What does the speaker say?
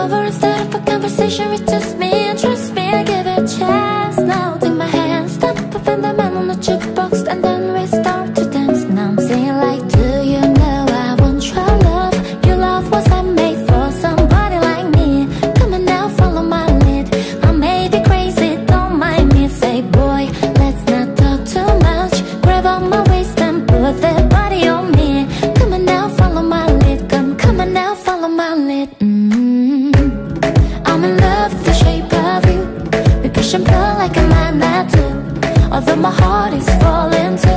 over instead of a conversation with just me. And trust me, I give it a chance. Now take my hand, stop puffing the man on the jukebox, and then we start to dance. Now I'm singing like, do you know I want your love? Your love wasn't made for somebody like me. Come on now, follow my lead. I may be crazy, don't mind me. Say, boy, let's not talk too much. Grab on my waist and put that body on me. Come on now, follow my lead. Come on now, follow my lead. I'm in love with the shape of you. We push and pull like a magnet do. Although my heart is falling too.